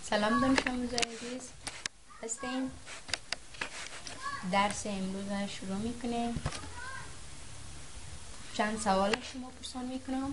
سلام دانش آموزای عزیز هستین. درس امروز رو شروع میکنیم. چند سوال شما پرسان میکنم.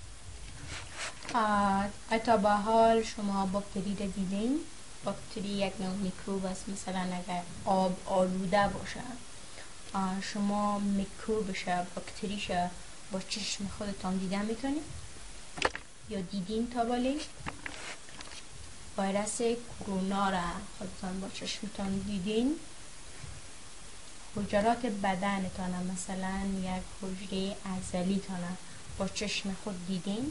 تا به حال شما باکتری رو دیدین؟ باکتری یک نوع میکروب است. مثلا اگر آب آلوده باشه شما میکروبش باکتریش با چشم خودتان دیده میکنید یا دیدین تا بالی؟ ویروس کرونا را خودتان با چشمتان دیدین؟ حجرات بدنتان مثلا یک حجره عضلی تان با چشم خود دیدین؟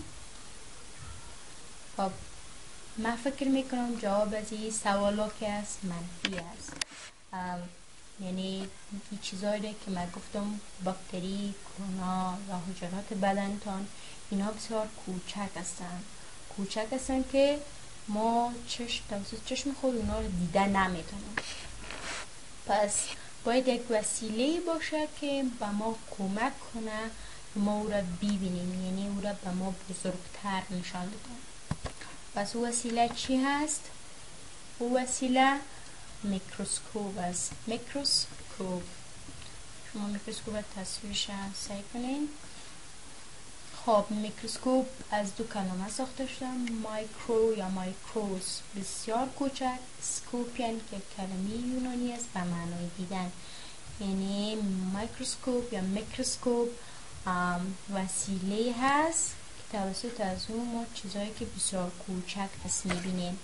خب من فکر میکنم جواب از این سوالا که است منفی است. یعنی این چیزایی که من گفتم باکتری، کرونا یا حجرات بدنتان اینا بسیار کوچک هستند که ما توسط چشم خود اونا رو دیده نمیتونیم. پس باید یک وسیله باشه که به ما کمک کنه ما او را ببینیم، یعنی او را به ما بزرگتر نشان بده. پس او وسیله چی هست؟ او وسیله میکروسکوپ است. میکروسکوپ. شما میکروسکوپ تصویرش سعی کنین. خب میکروسکوپ از دو کلمه ساخته شده، مایکرو یا مایکروس بسیار کوچک، سکوپین که کلمه یونانی است به معنای دیدن. یعنی مایکروسکوپ یا میکروسکوپ وسیله هست که توسط از اون ما چیزایی که بسیار کوچک هست میبینیم.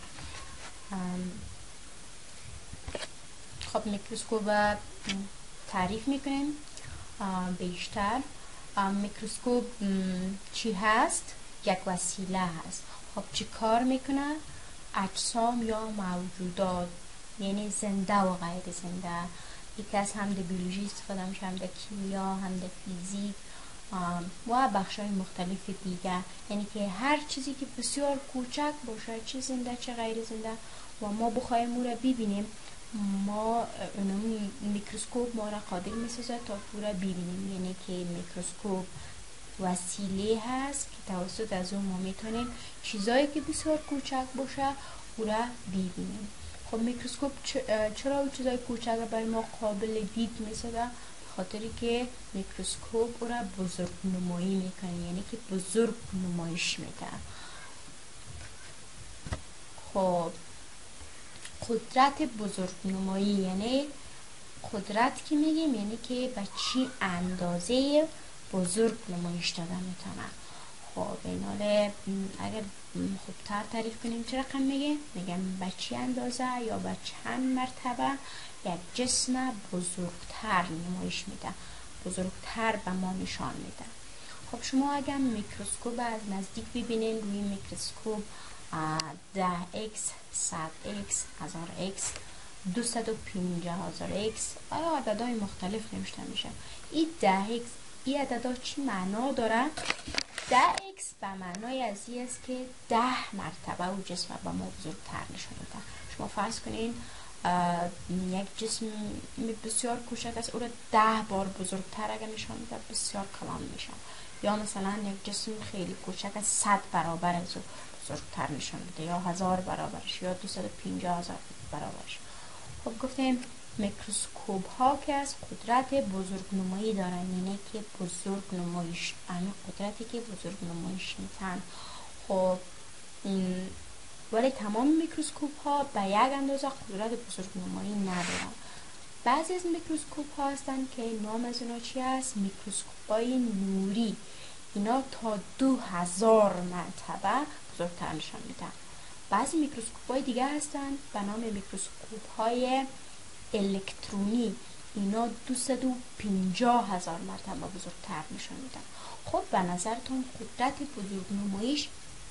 خب میکروسکوپ تعریف میکنیم بیشتر. میکروسکوپ چی هست؟ یک وسیله هست. خب چی کار میکنه؟ اجسام یا موجودات، یعنی زنده و غیر زنده، یکی از هم در بیولوژی استفاده میشه، هم در کیمیا، هم در فیزیک و بخشای مختلف دیگه. یعنی که هر چیزی که بسیار کوچک باشه، چه زنده چه غیر زنده، و ما بخوایم او را ببینیم، ما میکروسکوپ ما را قادر میسازه تا او را ببینیم. یعنی که میکروسکوپ وسیله هست که توسط از اون ما میتونیم چیزایی که بسیار کوچک باشه او را ببینیم. خب میکروسکوپ چرا اون چیزای کوچک را برای ما قابل دید میسازه؟ خاطری که میکروسکوپ او را بزرگ نمایی میکنه، یعنی که بزرگ نمایش میده. خب قدرت بزرگ نمایی یعنی قدرت که میگیم یعنی که به چی اندازه بزرگ نمایش داده میتونه. خب این حاله اگر خوبتر تعریف کنیم چه رقم میگم به چی اندازه یا به چند مرتبه یک جسم بزرگتر نمایش میده، بزرگتر به ما نشان میده. خب شما اگر میکروسکوپ از نزدیک ببینین، روی میکروسکوپ 10x 100x 1000x 250,000x عددهای مختلف نوشته میشه. این 10x این عددها چی معنا داره؟ 10x به معنای از این است که 10 مرتبه او جسم به ما بزرگتر نشان میده. شما فرض کنین یک جسم بسیار کوچک است، او را 10 بار بزرگتر اگر نشان میده بسیار کلان میشه. یا مثلا یک جسم خیلی کوچک است 100 برابر از او بزرگتر نشان میده، یا 1000 برابرش، یا 250,000 برابرش. خب گفتیم میکروسکوپ ها که از قدرت بزرگ نمایی دارن، یعنی که بزرگ نمایش، همین قدرتی که بزرگ نمایش میتن. خب ولی تمام میکروسکوپ ها به یک اندازه قدرت بزرگ نمایی ندارن. بعضی از میکروسکوپ ها هستن که نام از اونا چی هست؟ میکروسکوپ های نوری. اینا تا 2000 مرتبه بزرگتر نشان میدن. بعضی میکروسکوپ های دیگه هستن به نام میکروسکوپ های الکترونی. اینا 250,000 مرتبه بزرگتر نشان میدن. خب به نظرتون قدرت بزرگ نمایش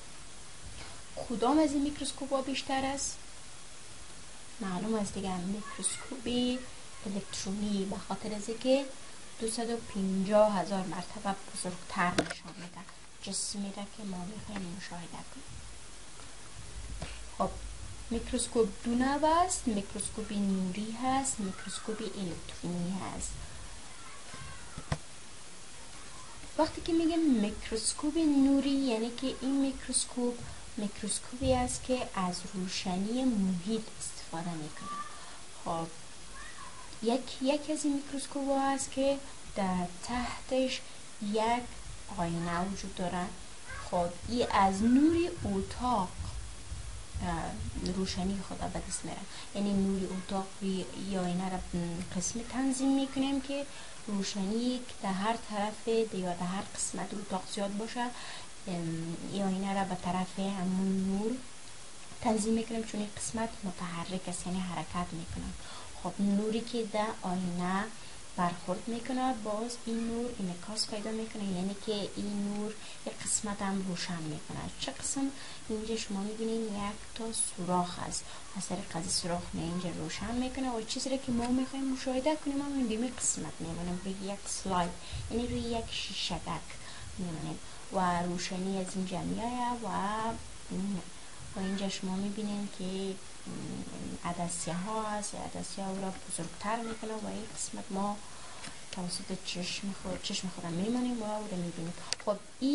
کدام از این میکروسکوپ ها بیشتر است؟ معلوم است دیگه میکروسکوپ الکترونی، به خاطر از اینکه 250,000 مرتبه بزرگتر نشان میده جسمی را که ما میخوایم مشاهده کنیم. خب میکروسکوپ دو نوع است، میکروسکوپ نوری هست، میکروسکوپ الکترونی هست. وقتی که میگم میکروسکوپ نوری یعنی که این میکروسکوپ میکروسکوپی است که از روشنی محیط استفاده میکنه. خب یکی از این میکروسکوپ ها هست که در تحتش یک آینه وجود داره. خب این از نور اتاق روشنی خود به دست میره، یعنی نور اتاق یا آینه را قسمی تنظیم میکنیم که روشنی در هر طرف یا در هر قسمت اتاق زیاد باشه، یا آینه را به طرف همون نور تنظیم میکنیم چون این قسمت متحرک است، یعنی حرکت میکنه. خب نوری که در آینه برخورد میکنه باز این نور انعکاس پیدا میکنه، یعنی که این نور یک قسمت هم روشن میکنه. چه قسم؟ اینجا شما میبینین یک تا سوراخ است، از طریق از سوراخ اینجا روشن میکنه و چیزی که ما میخوایم مشاهده کنیم هم این قسمت میمونیم روی یک سلاید، یعنی روی یک شیشه‌دک میمونیم و روشنی از اینجا میایه و اینجا شما میبینین که عدسیه ها هست، عدسیه ها را بزرگتر میکنه و این قسمت ما توسط چشم خودم میمونیم و او را میبینیم. خب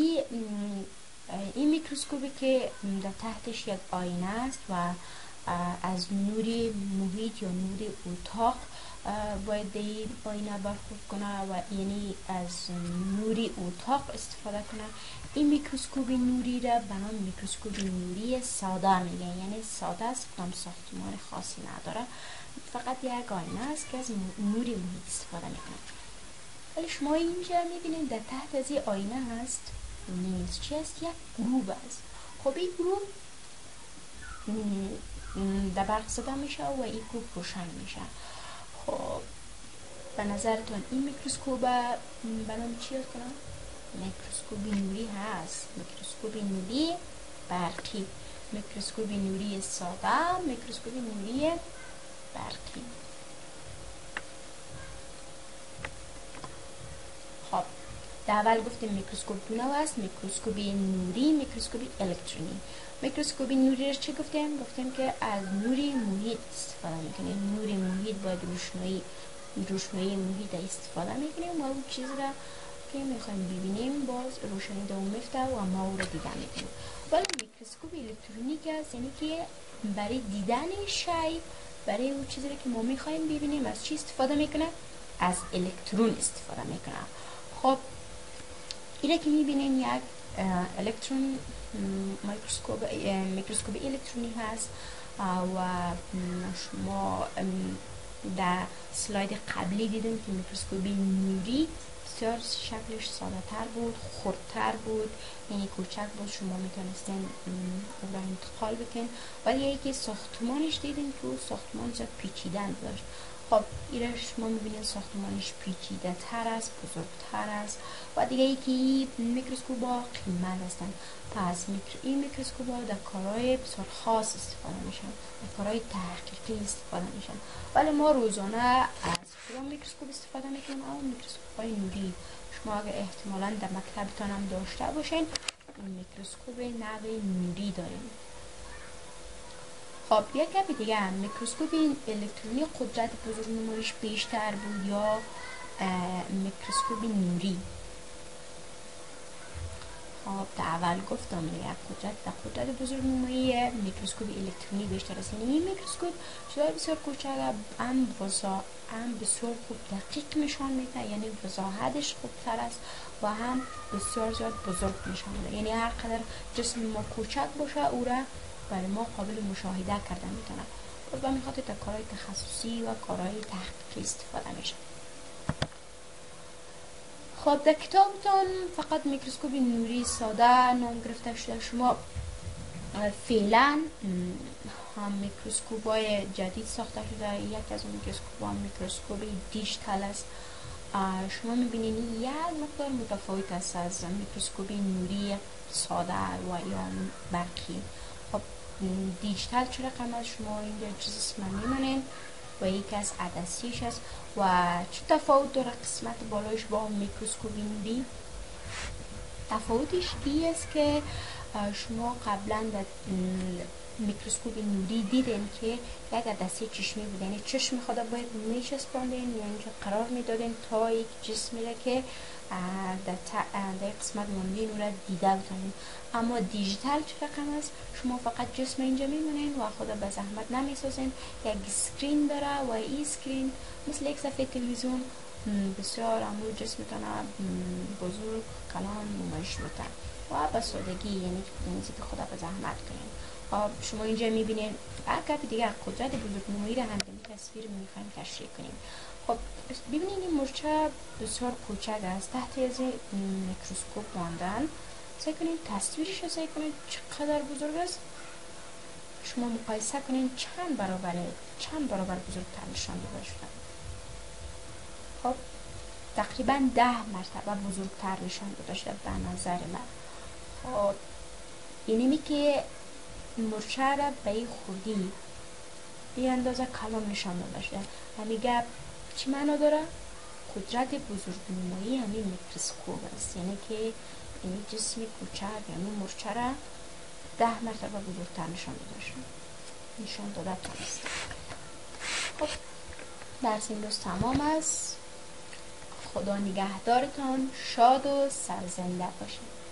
این میکروسکوپی که در تحتش یک آینه است و از نور محیط یا نور اتاق باید این آینه برخورد کنه و یعنی از نور اتاق استفاده کنه. این میکروسکوپ نوری را به نام میکروسکوپ نوری ساده میگن، یعنی ساده است، کدام ساختمان خاصی نداره، فقط یک آینه است که از نور محیط استفاده میکنه. ولی شما اینجا میبینید در تحت از این آینه هست نیست چی است؟ یک گروب است. خب این گروب در برق زده میشه و این گروب روشن میشه. خب به نظرتون این میکروسکوپ به نام چی است کنم؟ میکروسکوپ نوری هست، میکروسکوپ نوری برقی، میکروسکوپ نوری ساده، میکروسکوپ نوری برقی. خب در اول گفتیم میکروسکوپ دو نوع است، میکروسکوپ نوری، میکروسکوپ الکترونی. میکروسکوپ نوری رو چه گفتیم؟ گفتیم که از نور محیط استفاده میکنیم، نور محیط باید روشنایی محیط استفاده میکنیم و اون چیز را که میخوایم ببینیم باز روشنی دوم میفته و ما او را دیده میکنیم. ولی میکروسکوپ الکترونیک است، یعنی که برای دیدن شی، برای اون چیزی که ما میخوایم ببینیم از چی استفاده میکنه؟ از الکترون استفاده میکنه. خب اینه که میبینیم یک الکترون میکروسکوپ الکترونی هست و شما در سلاید قبلی دیدیم که میکروسکوپ نوری بسیار شکلش ساده تر بود، خردتر بود، یعنی کوچک بود، شما میتونستین او را انتقال بکن. ولی یکی ساختمانش دیدیم که او ساختمان زیاد پیچیدن داشت. خب ایره شما میبینید ساختمانش پیچیده تر است، بزرگتر است و دیگه یکی میکروسکوپ ها قیمت هستن. پس این میکروسکوپ ها در کارهای بسیار خاص استفاده میشن، در کارهای تحقیقی استفاده میشن. ولی ما روزانه از کدام میکروسکوپ استفاده میکنیم؟ اون میکروسکوپ های نوری. شما اگر احتمالاً در مکتبتان هم داشته باشین این میکروسکوپ نوع نوری داریم. خب یک کمی دیگه هم میکروسکوپ الکترونی قدرت بزرگنماییش بیشتر بود یا میکروسکوپ نوری؟ خب در اول گفتم یک قدرت بزرگنمایی میکروسکوپ الکترونی بیشتر است. یعنی این میکروسکوپ چیزای بسیار کوچک هم بسیار خوب دقیق نشان میده، یعنی وضاحتش خوبتر است و هم بسیار زیاد بزرگ نشان میده. یعنی هر قدر جسم ما کوچک باشه او را برای ما قابل مشاهده کردن میتونه. باز به خاطر در کارهای تخصصی و کارهای تحقیقی استفاده میشه. خب در کتابتان فقط میکروسکوپ نوری ساده نام گرفته شده. شما فعلا هم میکروسکوپ های جدید ساخته شده. یک از اون میکروسکوپ ها میکروسکوپ دیجیتال است. شما میبینید یک مقدار متفاوت است از میکروسکوپ نوری ساده و یا برقی. خب دیجیتال چه رقم از شما اینجا چیز اسم میمونین و یکی از عدسیش است. و چه تفاوت داره قسمت بالایش با میکروسکوپ نوری؟ تفاوتش این است که شما قبلا میکروسکوپ نوری دیدین که یک عدسه چشمی بود، یعنی چشم خدا باید میچسباندین یا اینجا قرار میدادین تا یک جسمی را که در قسمت ماندین اون را دیده بتونین. اما دیجیتال چه رقم است؟ شما فقط جسم اینجا میمونین و خدا به زحمت نمیسازین. یک اسکرین داره و این اسکرین مثل یک صفحه تلویزیون بسیار امو جسمتان بزرگ کلان نمایش میتن و به سادگی، یعنی که خدا به زحمت کنین. شما اینجا میبینین اگر دیگه قدرت بزرگنمایی را هم در تصویر میخوایم تشریح کنیم. خب ببینید این مورچه بسیار کوچک است، تحت از میکروسکوپ ماندن. سعی کنین تصویرش رو سعی کنین چقدر بزرگ است. شما مقایسه کنین چند برابر بزرگتر نشان داده شده. خب تقریبا 10 مرتبه بزرگتر نشان داده شده به نظر من. خب یعنی که مورچه را به این خوردی به اندازه کلان نشان داده شده. همین گپ چی معنا داره؟ قدرت بزرگنمایی همین میکروسکوپ است، یعنی که این جسم کوچک یعنی مورچه را 10 مرتبه بزرگتر نشان داده است. خب درس امروز تمام است. خدا نگهدارتان، شاد و سرزنده باشید.